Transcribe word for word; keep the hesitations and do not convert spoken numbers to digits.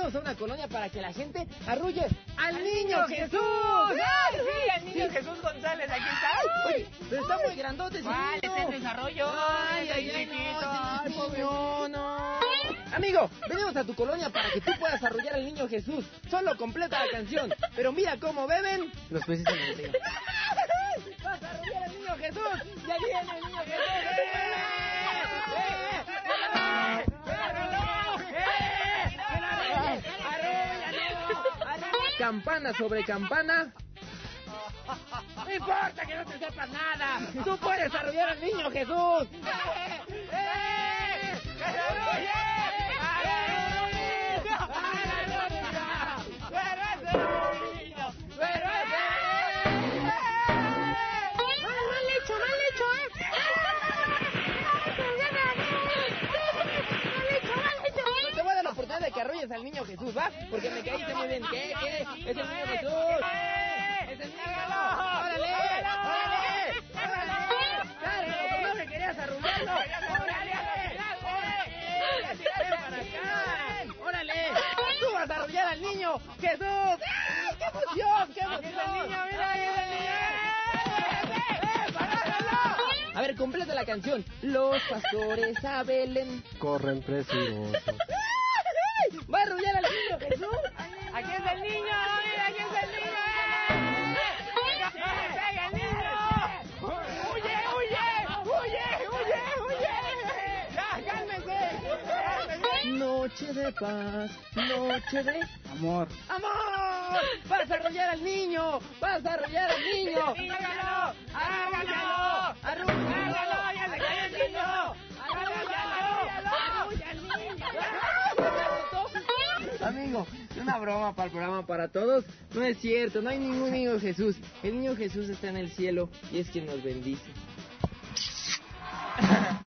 venimos a una colonia para que la gente arrulle al, ¡Al niño, niño Jesús! ¡Ay, sí, al niño sí. Jesús González! Aquí está. Oye, pero está muy grandote ese ¿Cuál? niño. Está en desarrollo. Ay, ay, ay, chiquito. Ay, pobre niño, no. Amigo, venimos a tu colonia para que tú puedas arrullar al niño Jesús. Solo completa la canción. Pero mira cómo beben los peces en el río. ¡Vas a arrullar al niño Jesús! ¡Ya viene el niño Jesús! Campana sobre campana. No importa que no te sepas nada. Tú puedes arrullar al niño Jesús. ¡Eh! ¡Eh! ¡Que se arrulle! ¡Pero ese niño! ¡Pero ese! ¡Mal hecho, mal hecho, eh! Te voy a dar la oportunidad de que arrulles al niño Jesús, ¿va? Porque me caíste muy bien. ¿Qué? ¿Qué? ¡Es el niño Jesús! ¡Es el niño! ¡Órale! ¡Órale! ¡Órale! ¡Claro! ¿No me querías arrullarlo? ¡Órale! ¡Órale! ¡Para acá! ¡Órale! ¡Tú vas a arrullar al niño Jesús! ¡Ay, qué emoción! ¡Qué emoción! ¡Es el niño! ¡Mira, ahí es el niño! ¡Eh, parádalo! A ver, completa la canción. Los pastores a Belén corren presurosos. ¡Va a arrullar al niño Jesús! ¡Aquí es el niño! ¡Mira, aquí es el niño! ¡Eh! ¡Pega el niño! ¡Huye, huye! ¡Huye, huye, huye! ¡Ya, cálmense! Noche de paz, noche de Amor. amor. ¡Vas a arrullar al niño! ¡Vas a arrullar al niño! ¡Hágalo! ¡Hágalo! ¡Hágalo! ¡Ya se cayó el niño! ¡Hágalo! ¡Arrulla al niño! Amigo, es una broma para el programa para todos. No es cierto, no hay ningún niño Jesús. El niño Jesús está en el cielo y es quien nos bendice.